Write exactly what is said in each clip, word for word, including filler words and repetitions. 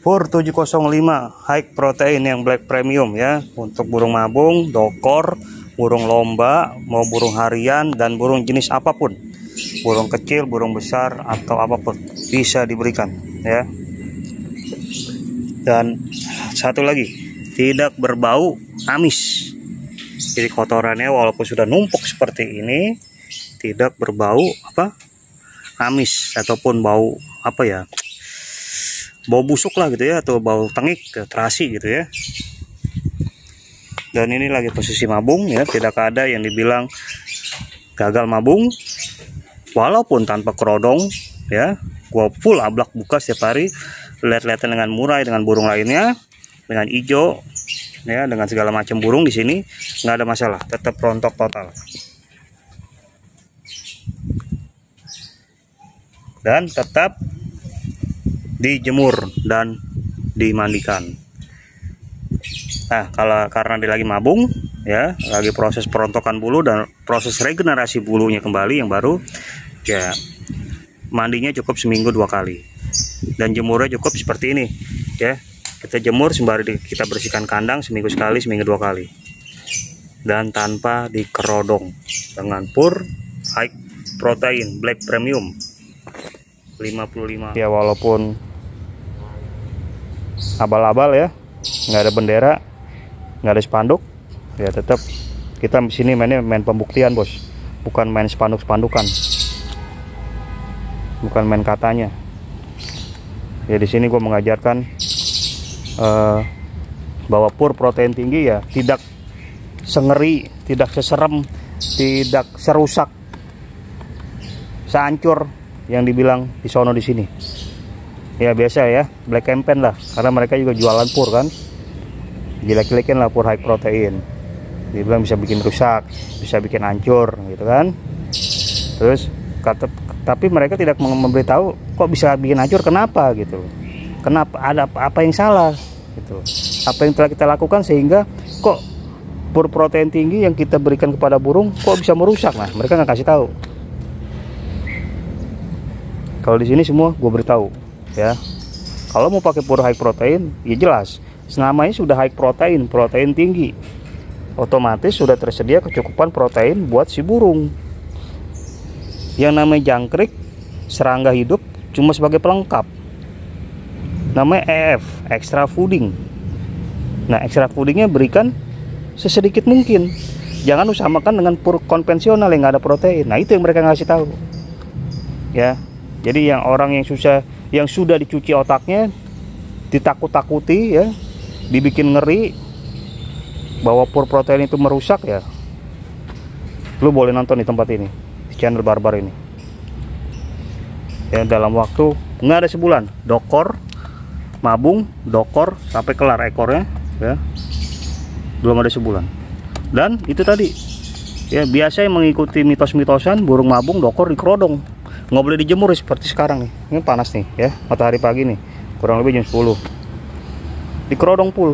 Pur tujuh nol lima high protein yang black premium ya, untuk burung mabung, dokor, burung lomba, mau burung harian dan burung jenis apapun, burung kecil, burung besar atau apapun bisa diberikan ya. Dan satu lagi, tidak berbau amis. Jadi kotorannya walaupun sudah numpuk seperti ini tidak berbau apa amis ataupun bau apa ya, bau busuk lah gitu ya, atau bau tengik, terasi gitu ya. Dan ini lagi posisi mabung ya, tidak ada yang dibilang gagal mabung walaupun tanpa kerodong ya. Gua full ablak buka setiap hari, lihat-lihatan dengan murai dengan burung lainnya, dengan hijau ya, dengan segala macam burung di sini nggak ada masalah, tetap rontok total. Dan tetap dijemur dan dimandikan. Nah, kalau karena dia lagi mabung ya, lagi proses perontokan bulu dan proses regenerasi bulunya kembali yang baru ya, mandinya cukup seminggu dua kali dan jemurnya cukup seperti ini ya. Kita jemur sembari kita bersihkan kandang seminggu sekali, seminggu dua kali, dan tanpa dikerodong dengan pur high protein black premium lima puluh lima ya. Walaupun abal-abal ya, nggak ada bendera, nggak ada spanduk ya, tetap kita di sini mainnya main pembuktian bos, bukan main spanduk-spandukan, bukan main katanya ya. Di sini gue mengajarkan uh, bahwa pur protein tinggi ya tidak sengeri, tidak seserem, tidak serusak, sehancur yang dibilang di sono di sini ya. Biasa ya, black campaign lah, karena mereka juga jualan pur kan, jelek-jelekin lah pur high protein, dibilang bisa bikin rusak, bisa bikin hancur gitu kan. Terus kata, tapi mereka tidak memberitahu kok bisa bikin hancur, kenapa gitu, kenapa, ada apa yang salah gitu, apa yang telah kita lakukan sehingga kok pur protein tinggi yang kita berikan kepada burung kok bisa merusak. Nah, mereka nggak kasih tahu. Kalau di sini semua gue beritahu ya. Kalau mau pakai pur high protein ya jelas, namanya sudah high protein, protein tinggi, otomatis sudah tersedia kecukupan protein buat si burung. Yang namanya jangkrik, serangga hidup cuma sebagai pelengkap, namanya E F, extra fooding. Nah, extra foodingnya berikan sesedikit mungkin, jangan usamakan dengan pur konvensional yang nggak ada protein. Nah, itu yang mereka ngasih tahu ya. Jadi yang orang yang susah, yang sudah dicuci otaknya, ditakut-takuti ya, dibikin ngeri bahwa pur protein itu merusak ya, lu boleh nonton di tempat ini, di channel Barbar ini ya. Dalam waktu nggak ada sebulan, dokor mabung, dokor sampai kelar ekornya ya, belum ada sebulan. Dan itu tadi ya, biasa yang mengikuti mitos-mitosan burung mabung dokor dikerodong, nggak boleh dijemur seperti sekarang nih. Ini panas nih ya, matahari pagi nih, kurang lebih jam sepuluh, dikerodong full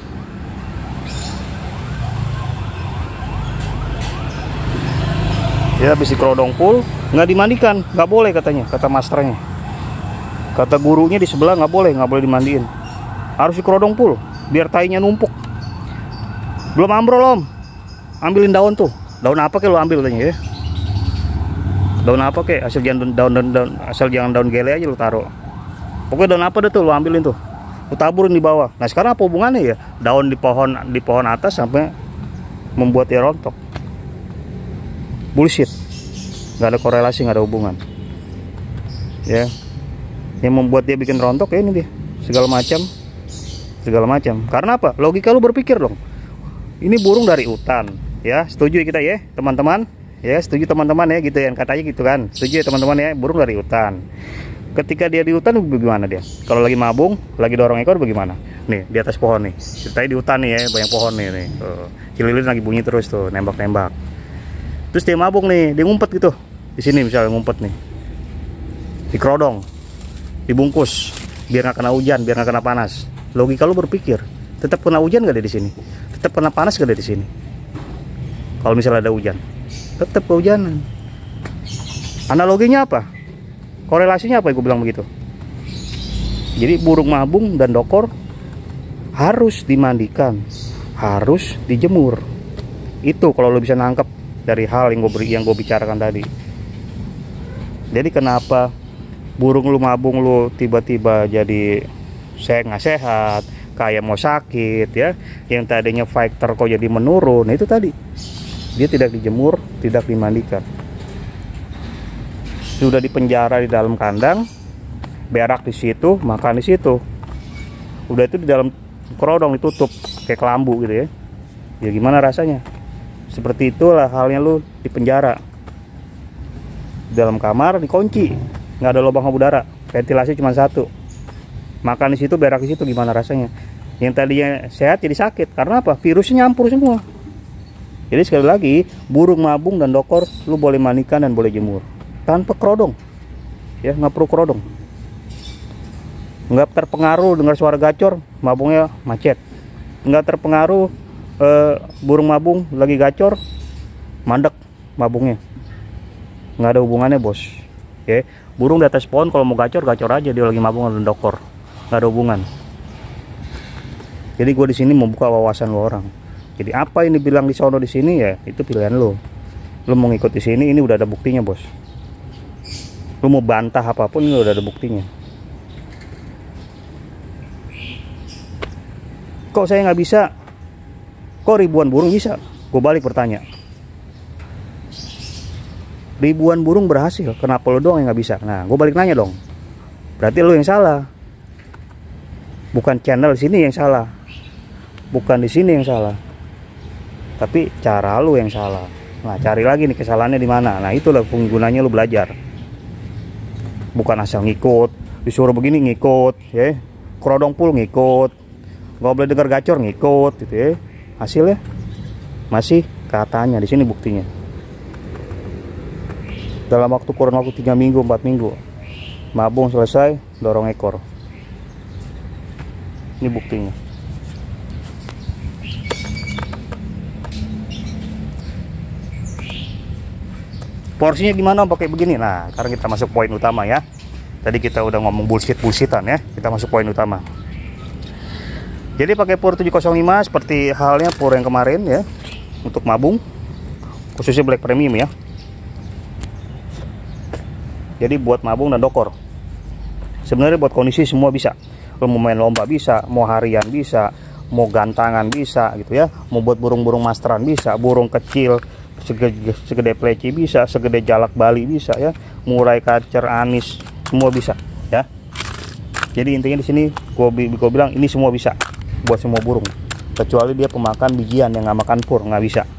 ya. Habis dikerodong full nggak dimandikan, nggak boleh katanya, kata masternya, kata gurunya di sebelah, nggak boleh, nggak boleh dimandiin, harus dikerodong full biar tainya numpuk. Belum ambrol om, ambilin daun tuh, daun apa kayak lo ambil tanya ya, daun apa kek, asal jangan daun, daun, daun asal jangan daun gele aja lu taruh. Pokoknya daun apa deh tuh lu ambilin tuh, lu taburin di bawah. Nah, sekarang apa hubungannya ya daun di pohon, di pohon atas sampai membuat dia rontok? Bullshit, nggak ada korelasi, nggak ada hubungan ya. Yang membuat dia bikin rontok ya ini dia, segala macam segala macam. Karena apa? Logika lu berpikir dong, ini burung dari hutan ya, setuju kita ya teman-teman ya, setuju teman-teman ya gitu ya, katanya gitu kan, setuju ya teman-teman ya, burung dari hutan. Ketika dia di hutan bagaimana dia? Kalau lagi mabung, lagi dorong ekor bagaimana? Nih di atas pohon nih, ceritanya di hutan nih ya, banyak pohon nih, nih. Tuh, cililin lagi bunyi terus tuh, nembak-nembak. Terus dia mabung nih, dia ngumpet gitu di sini misalnya, ngumpet nih, dikerodong, dibungkus biar nggak kena hujan, biar nggak kena panas. Logika lu berpikir, tetap kena hujan gak ada di sini, tetap kena panas gak ada di sini. Kalau misalnya ada hujan, tetap kehujanan. Analoginya apa? Korelasinya apa? Gue bilang begitu Jadi burung mabung dan dokor harus dimandikan, harus dijemur. Itu kalau lo bisa nangkep dari hal yang gue beri, yang gue bicarakan tadi. Jadi kenapa burung lu mabung lu tiba-tiba jadi saya nggak sehat, kayak mau sakit ya, yang tadinya fighter kok jadi menurun? Nah, itu tadi dia tidak dijemur, tidak dimandikan, sudah dipenjara di dalam kandang, berak di situ, makan di situ, udah itu di dalam kerodong ditutup kayak kelambu gitu ya. Ya gimana rasanya? Seperti itulah halnya lu di penjara, dalam kamar dikunci, nggak ada lubang udara, ventilasi cuma satu, makan di situ, berak di situ, gimana rasanya? Yang tadinya sehat jadi sakit. Karena apa? Virusnya nyampur semua. Jadi sekali lagi, burung mabung dan dokor lu boleh mandikan dan boleh jemur tanpa kerodong ya, nggak perlu kerodong, nggak terpengaruh dengar suara gacor, mabungnya macet, nggak terpengaruh eh, burung mabung lagi gacor mandek mabungnya, nggak ada hubungannya bos ya. Burung di atas pohon kalau mau gacor gacor aja, dia lagi mabung dan dokor, nggak ada hubungan. Jadi gue di sini membuka wawasan lo orang. Jadi apa ini bilang di sono di sini ya, itu pilihan lo. Lo mau ngikut di sini, ini udah ada buktinya bos. Lo mau bantah apapun, ini udah ada buktinya. Kok saya nggak bisa? Kok ribuan burung bisa? Gue balik bertanya. Ribuan burung berhasil, kenapa lo doang yang nggak bisa? Nah, gue balik nanya dong. Berarti lo yang salah. Bukan channel sini yang salah. Bukan di sini yang salah. Tapi cara lo yang salah. Nah, cari lagi nih kesalahannya di mana. Nah, itulah gunanya lo belajar. Bukan asal ngikut, disuruh begini ngikut, ya. Kerodong pul ngikut. Gak boleh dengar gacor ngikut gitu ya. Hasilnya masih katanya, di sini buktinya. Dalam waktu kurun waktu tiga minggu, empat minggu, mabung selesai, dorong ekor. Ini buktinya. Porsinya gimana pakai begini? Nah, sekarang kita masuk poin utama ya. Tadi kita udah ngomong bullshit-bullshitan ya. Kita masuk poin utama. Jadi pakai pur tujuh nol lima seperti halnya pur yang kemarin ya. Untuk mabung, khususnya black premium ya. Jadi buat mabung dan dokor. Sebenarnya buat kondisi semua bisa. Lo mau main lomba bisa, mau harian bisa, mau gantangan bisa gitu ya. Mau buat burung-burung masteran bisa, burung kecil segede, segede pleci bisa, segede jalak Bali bisa ya. Murai kacer anis semua bisa ya. Jadi intinya di sini gua, gua bilang ini semua bisa buat semua burung, kecuali dia pemakan bijian yang nggak makan pur, nggak bisa.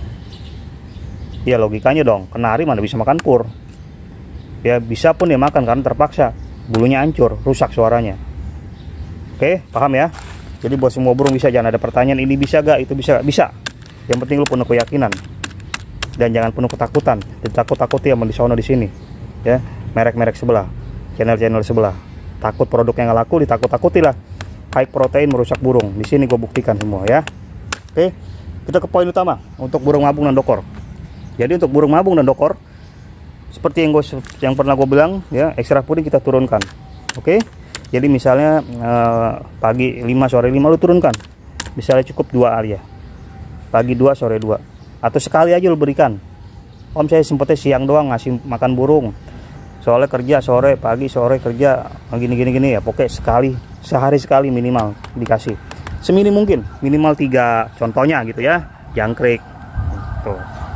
Ya logikanya dong, kenari mana bisa makan pur? Ya bisa pun dia makan karena terpaksa, bulunya hancur, rusak suaranya. Oke, paham ya? Jadi buat semua burung bisa, jangan ada pertanyaan ini bisa gak, itu bisa gak? Bisa. Yang penting lu penuh keyakinan dan jangan penuh ketakutan. Ditakut-takuti yang di sono di sini, ya merek-merek sebelah, channel-channel sebelah. Takut produk yang gak laku, ditakut-takuti lah. High protein merusak burung. Di sini gue buktikan semua ya. Oke, kita ke poin utama untuk burung mabung dan dokor. Jadi untuk burung mabung dan dokor, seperti yang gue yang pernah gue bilang ya, ekstra puding kita turunkan. Oke. Jadi misalnya eh, pagi lima sore lima lu turunkan. Misalnya cukup dua aja. Pagi dua sore dua. Atau sekali aja lu berikan. Om saya sempatnya siang doang ngasih makan burung. Soalnya kerja sore, pagi sore kerja gini gini gini ya. Pokoknya sekali, sehari sekali minimal dikasih. Seminim mungkin, minimal tiga contohnya gitu ya. Jangkrik. Tuh.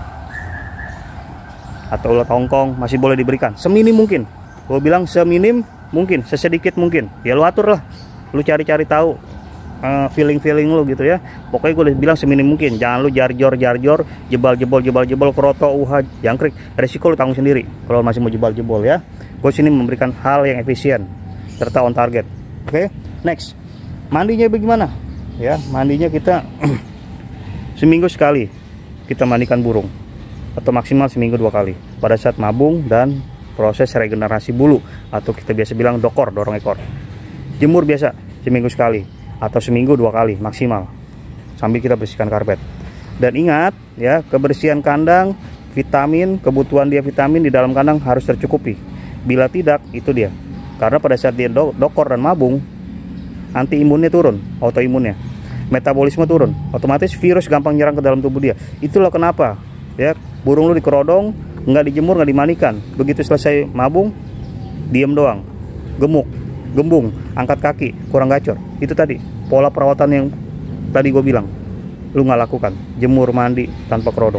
Atau ulat hongkong masih boleh diberikan. Seminim mungkin. Gue bilang seminim mungkin, sesedikit mungkin. Ya lu atur lah. Lu cari-cari tahu feeling-feeling uh, lu gitu ya. Pokoknya gue udah bilang seminim mungkin. Jangan lu jarjor-jarjor, jebal-jebol, jebal-jebol, kroto, uha, jangkrik. Resiko lu tanggung sendiri kalau masih mau jebal-jebol ya. Gue sini memberikan hal yang efisien serta on target. Oke, okay? Next. Mandinya bagaimana? Ya, mandinya kita seminggu sekali kita mandikan burung. Atau maksimal seminggu dua kali. Pada saat mabung dan proses regenerasi bulu, atau kita biasa bilang dokor, dorong ekor. Jemur biasa seminggu sekali atau seminggu dua kali maksimal, sambil kita bersihkan karpet. Dan ingat ya, kebersihan kandang, vitamin, kebutuhan dia vitamin di dalam kandang harus tercukupi. Bila tidak, itu dia Karena pada saat dia do dokor dan mabung, anti imunnya turun, autoimunnya, metabolisme turun, otomatis virus gampang nyerang ke dalam tubuh dia. Itulah kenapa ya burung lu dikerodong, nggak dijemur, nggak dimandikan, begitu selesai mabung diem doang, gemuk, gembung, angkat kaki, kurang gacor. Itu tadi pola perawatan yang tadi gue bilang lu nggak lakukan, jemur, mandi tanpa kerodong.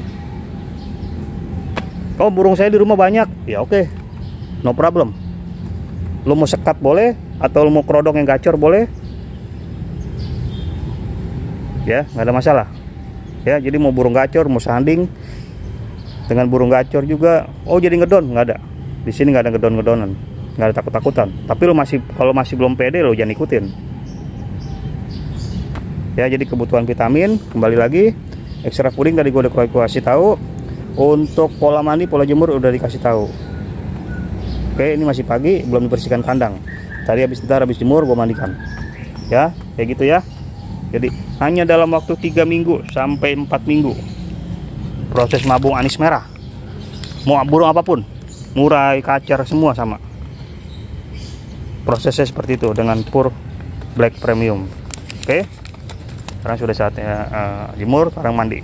Oh, burung saya di rumah banyak, ya oke, okay. No problem. Lu mau sekat boleh, atau lu mau kerodong yang gacor boleh, ya nggak ada masalah. Ya, jadi mau burung gacor, mau sanding dengan burung gacor juga, oh jadi ngedon, nggak ada. Di sini nggak ada ngedon-ngedonan, nggak ada takut-takutan. Tapi lu masih, kalau masih belum pede, lo jangan ikutin. Ya, jadi kebutuhan vitamin kembali lagi, ekstrak puding tadi gue udah kasih tahu. Untuk pola mandi, pola jemur udah dikasih tahu. Oke, ini masih pagi, belum dibersihkan kandang. Tadi habis ntar habis jemur gue mandikan. Ya, kayak gitu ya. Jadi hanya dalam waktu tiga minggu sampai empat minggu proses mabung anis merah. Mau burung apapun, murai, kacer, semua sama. Prosesnya seperti itu dengan Pure Black Premium. Oke. Sekarang sudah saatnya uh, jemur, sekarang mandi.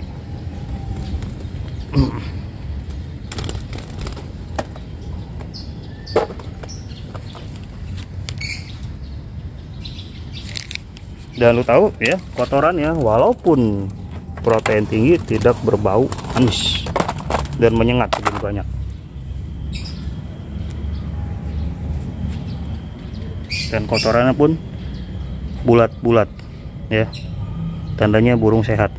Dan lu tahu ya, kotorannya walaupun protein tinggi tidak berbau amis dan menyengat begitu banyak. Dan kotorannya pun bulat-bulat ya, tandanya burung sehat.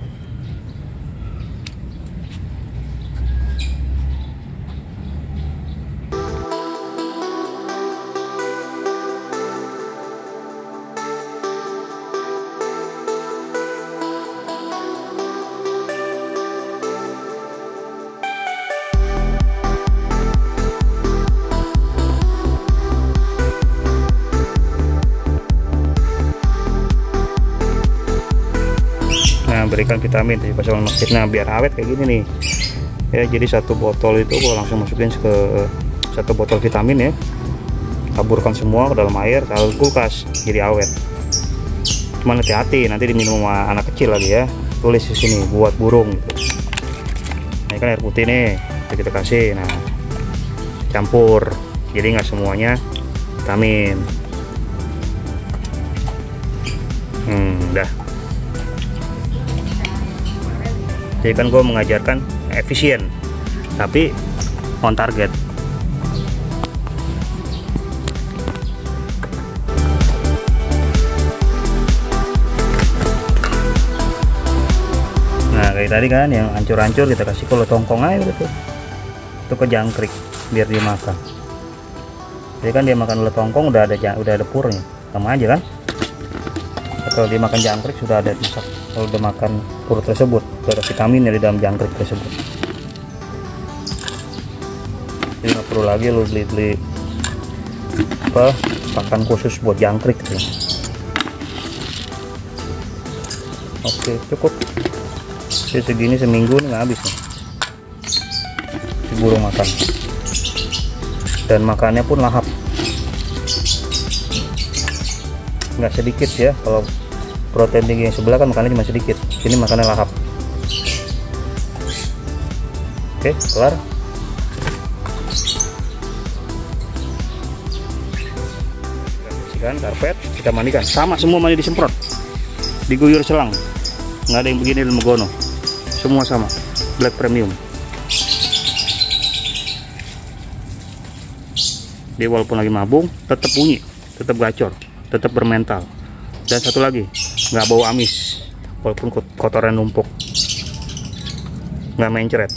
Berikan vitamin di pasal masjidnya biar awet kayak gini nih ya. Jadi satu botol itu gua langsung masukin ke satu botol vitamin ya, taburkan semua ke dalam air, taruh kulkas jadi awet. Cuman hati-hati nanti diminum sama anak kecil lagi ya. Tulis di sini buat burung gitu. Nah, ini kan air putih nih kita kasih, nah campur, jadi nggak semuanya vitamin. Hmm, dah. Jadi kan gue mengajarkan efisien tapi on target. Nah kayak tadi kan yang hancur-hancur kita kasih ke tongkong aja gitu, itu ke jangkrik biar dia makan. Jadi kan dia makan tongkong udah ada udah ada purnya, sama aja kan. Atau dia makan jangkrik sudah ada masak. Kalau udah makan pur tersebut, ada vitamin di dalam jangkrik tersebut. Jadi nggak perlu lagi lo beli-beli apa pakan khusus buat jangkrik gitu. Oke, cukup. Jadi segini seminggu nih nggak habis nih. Si burung makan. Dan makannya pun lahap. Nggak sedikit ya, kalau protein tinggi yang sebelah kan makannya cuma sedikit, ini makannya lahap. Oke, kelar. Kita bersihkan karpet, kita mandikan, sama semua mandi disemprot, diguyur selang, nggak ada yang begini dan megono, semua sama Black Premium. Dia walaupun lagi mabung tetap bunyi, tetap gacor, tetap bermental. Dan satu lagi, nggak bau amis walaupun kotoran numpuk, nggak mencret.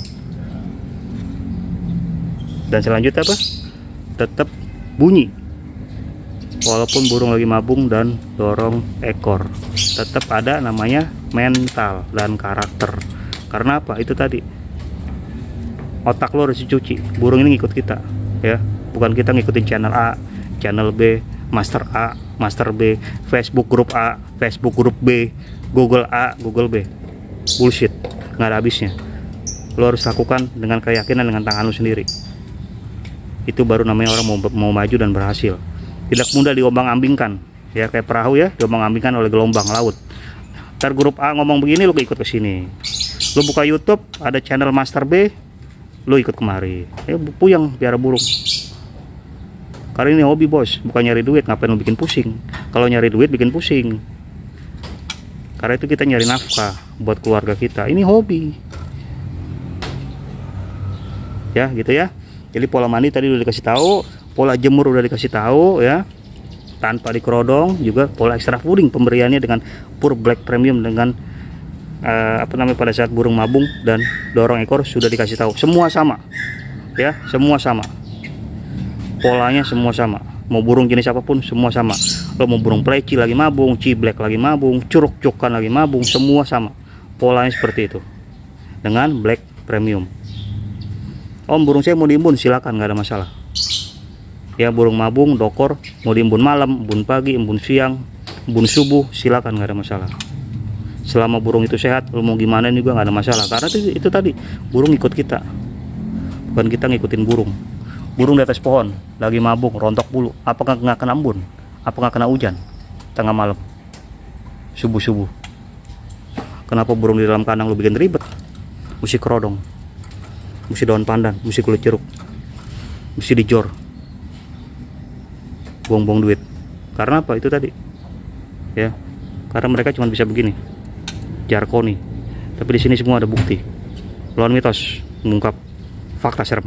Dan selanjutnya apa? Tetap bunyi walaupun burung lagi mabung dan dorong ekor, tetap ada namanya mental dan karakter. Karena apa? Itu tadi, otak lo harus dicuci. Burung ini ngikut kita ya, bukan kita ngikutin channel A, channel B, master A, master B, Facebook grup A, Facebook grup B, Google A, Google B. Bullshit, nggak ada habisnya. Lo harus lakukan dengan keyakinan dengan tangan lo sendiri. Itu baru namanya orang mau, mau maju dan berhasil. tidak mudah diombang-ambingkan ya, kayak perahu ya, diombang-ambingkan oleh gelombang laut. Ntar grup A ngomong begini, lu ikut ke sini. Lu buka YouTube ada channel Master B, lu ikut kemari. Ya puyeng biara burung. Karena ini hobi bos, bukan nyari duit. Ngapain lu bikin pusing? Kalau nyari duit bikin pusing. Karena itu kita nyari nafkah buat keluarga kita. Ini hobi. Ya gitu ya. Jadi pola mandi tadi udah dikasih tahu, pola jemur udah dikasih tahu ya. Tanpa dikerodong, juga pola extra fooding pemberiannya dengan Pure Black Premium dengan uh, apa namanya pada saat burung mabung dan dorong ekor sudah dikasih tahu. Semua sama. Ya, semua sama. Polanya semua sama. Mau burung jenis apapun semua sama. Lo mau burung pleci lagi mabung, ciblek lagi mabung, curug-cukan lagi mabung, semua sama. Polanya seperti itu. Dengan Black Premium. Om, burung saya mau diimbun, silakan, nggak ada masalah. Ya, burung mabung, dokor, mau diimbun malam, embun pagi, embun siang, embun subuh, silakan, nggak ada masalah. Selama burung itu sehat, lo mau gimana juga nggak ada masalah. Karena itu, itu tadi, burung ikut kita, bukan kita ngikutin burung. Burung di atas pohon, lagi mabung, rontok bulu, apakah nggak kena embun? Apakah kena hujan? Tengah malam, subuh-subuh. Kenapa burung di dalam kandang lo bikin ribet? Mesti kerodong, mesti daun pandan, mesti kulit jeruk, mesti dijor, buang-buang duit. Karena apa? Itu tadi ya, karena mereka cuma bisa begini, jarkoni. Tapi di sini semua ada bukti. Lawan mitos mengungkap fakta serem.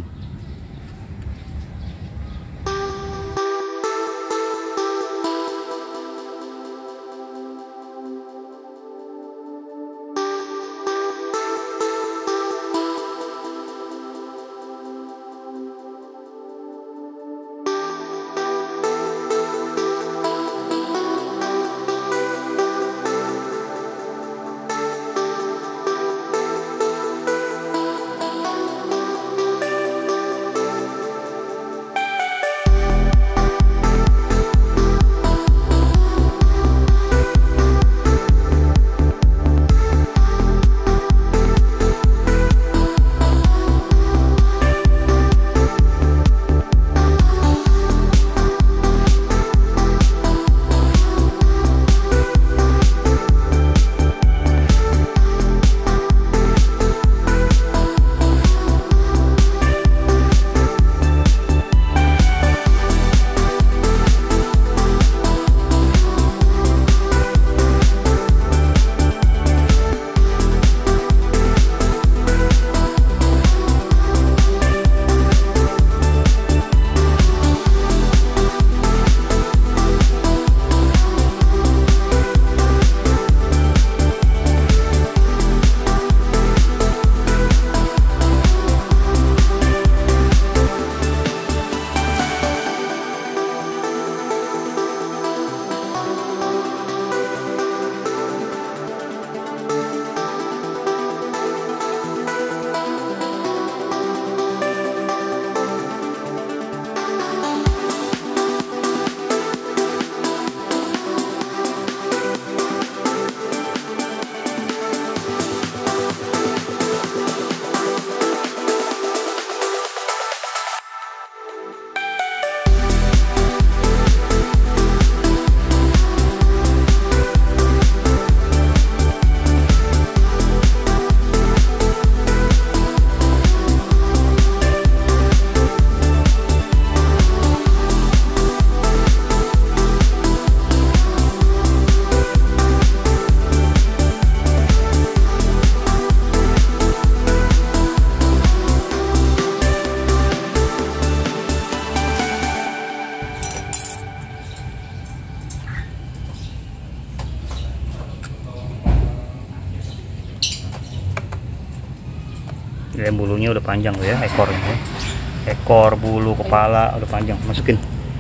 Ya, bulunya udah panjang tuh ya, ekornya ya. Ekor, bulu, kepala udah panjang, masukin.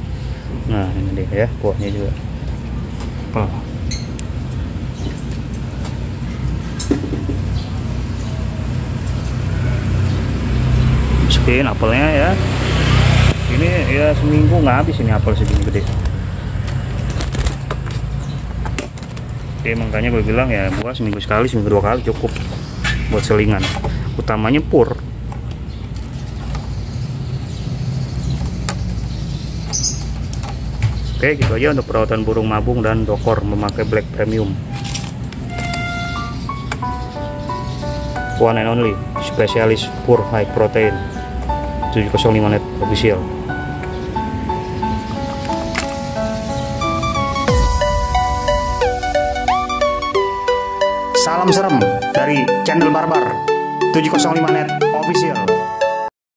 Nah ini dia ya, kuahnya juga. Oh. Masukin apelnya ya. Ini ya seminggu nggak habis ini apel segini gede. Oke, makanya gue bilang ya buah seminggu sekali, seminggu dua kali cukup buat selingan. Utamanya pur. Oke, gitu aja untuk perawatan burung mabung dan dokor memakai black premium. One and only spesialis pur high protein tujuh nol lima net official. Salam serem dari channel Barbar tujuh nol lima net official.